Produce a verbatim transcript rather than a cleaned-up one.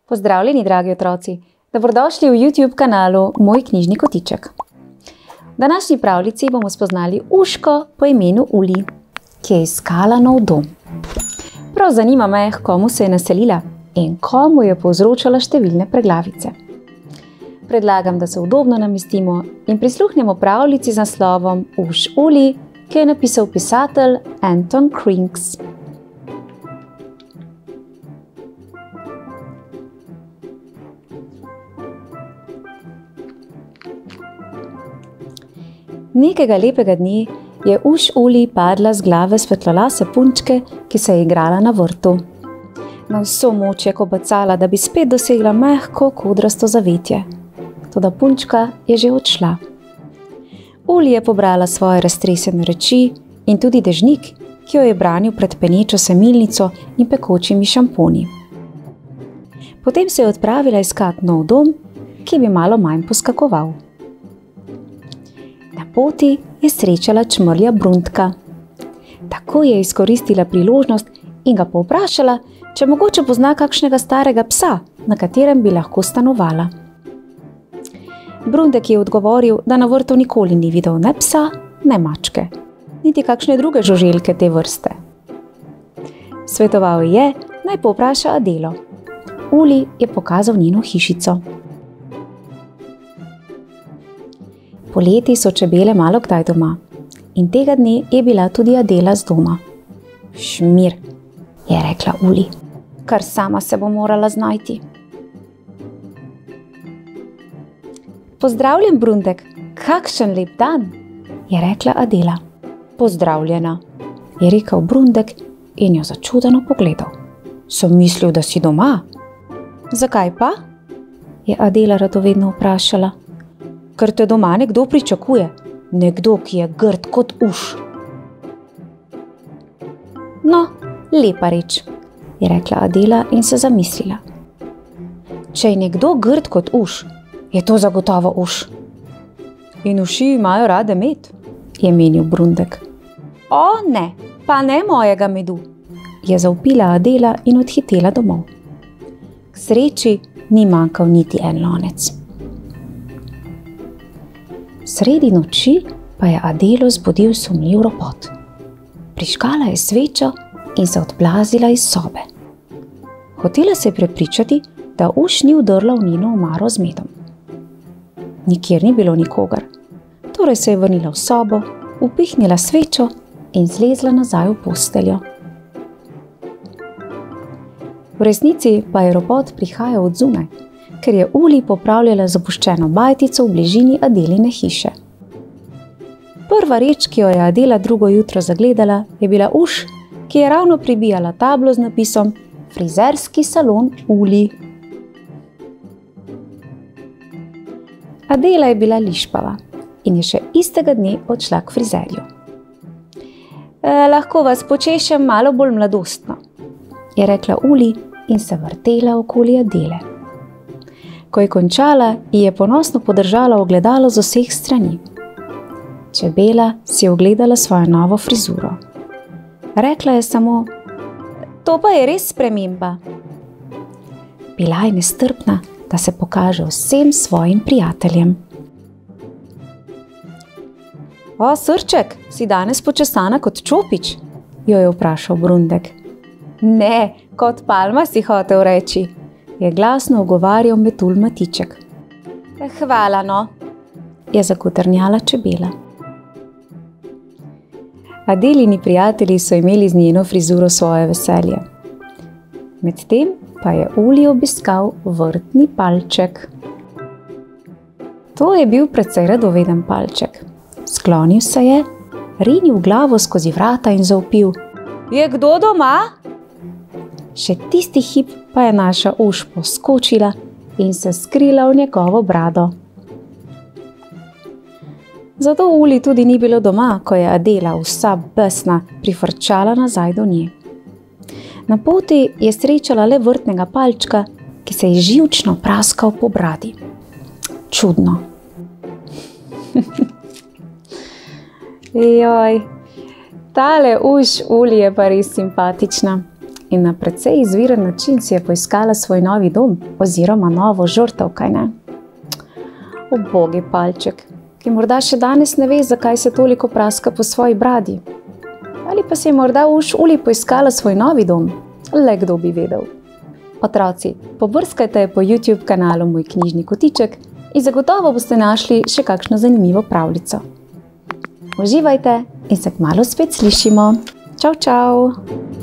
Pozdravljeni, dragi otroci! Dobrodošli v YouTube kanalu Moj knjižni kotiček. V današnji pravljici bomo spoznali Uško po imenu Uli, ki je iskala nov dom. Prav zanima me, komu se je naselila in komu je povzročala številne preglavice. Predlagam, da se udobno namestimo in prisluhnemo pravljici z naslovom Uš Uli, ki je napisal pisatelj Anton Krings. Nekega lepega dne je Uš Uli padla z glave svetlolase punčke, ki se je igrala na vrtu. Na vso moč je kobacala, da bi spet dosegla mehko, kodrasto zavetje. Toda punčka je že odšla. Uli je pobrala svoje raztresene reči in tudi dežnik, ki jo je branil pred penečo semilnico in pekočimi šamponi. Potem se je odpravila iskat nov dom, ki bi malo manj poskakoval. Na poti je srečala čmrlja Brundka. Tako je izkoristila priložnost in ga povprašala, če mogoče pozna kakšnega starega psa, na katerem bi lahko stanovala. Brundek je odgovoril, da na vrtu nikoli ni videl ne psa, ne mačke, niti kakšne druge žuželke te vrste. Svetoval je, naj povpraša Adelo. Uli je pokazal njeno hišico. Poleti so čebele malo kdaj doma in tega dne je bila tudi Adela z doma. Šmir, je rekla Uli, kar sama se bo morala znajti. Pozdravljen, Brundek, kakšen lep dan, je rekla Adela. Pozdravljena, je rekel Brundek in jo začudeno pogledal. Sem mislil, da si doma. Zakaj pa? Je Adela radovedno vprašala. Ker te doma nekdo pričakuje, nekdo, ki je grd kot uš. No, lepa reč, je rekla Adela in se zamislila. Če je nekdo grd kot uš, je to zagotovo uš. In uši imajo rade med, je menil Brundek. O ne, pa ne mojega medu, je zavpila Adela in odhitela domov. K sreči ni manjkal niti en lonec. Sredi noči pa je Adelo zbudil sumljiv ropot. Prižgala je svečo in se odplazila iz sobe. Hotela se je prepričati, da uš ni vdrla v njeno omaro z medom. Nikjer ni bilo nikogar, torej se je vrnila v sobo, upihnila svečo in zlezla nazaj v posteljo. V resnici pa je ropot prihajal od zunaj, ker je Uli popravljala zapuščeno bajtico v bližini Adeline hiše. Prva reč, ki jo je Adela drugo jutro zagledala, je bila uš, ki je ravno pribijala tablo z napisom Frizerski salon Uli. Adela je bila lišpava in je še istega dne odšla k frizerju. E, lahko vas počešem malo bolj mladostno, je rekla Uli in se vrtela okoli Adele. Ko je končala, ji je ponosno podržala ogledalo z vseh strani. Čebela si je ogledala svojo novo frizuro. Rekla je samo, to pa je res sprememba. Bila je nestrpna, da se pokaže vsem svojim prijateljem. O, srček, si danes počesana kot čopič, jo je vprašal Brundek. Ne, kot palma si hotel reči, je glasno ugovarjal Metul Matiček. Hvala, no, je zakotrnjala čebela. Adelini prijatelji so imeli z njeno frizuro svoje veselje. Medtem pa je Uli obiskal vrtni palček. To je bil precej radoveden palček. Sklonil se je, rinil glavo skozi vrata in zavpil. Je kdo doma? Še tisti hip pa je naša uš poskočila in se skrila v njegovo brado. Zato Uli tudi ni bilo doma, ko je Adela vsa besna prifrčala nazaj do nje. Na poti je srečala le vrtnega palčka, ki se je živčno praskal po bradi. Čudno. Joj, tale uš Uli je pa res simpatična. in na precej izviren način si je poiskala svoj novi dom oziroma novo žrtev, kaj ne? Ubogi palček, ki morda še danes ne ve, zakaj se toliko praska po svoji bradi. Ali pa si je morda už Uli poiskala svoj novi dom, le kdo bi vedel. Otroci, pobrskajte po YouTube kanalu Moj knjižni kotiček in zagotovo boste našli še kakšno zanimivo pravljico. Uživajte in se kmalu spet slišimo. Čau, čau!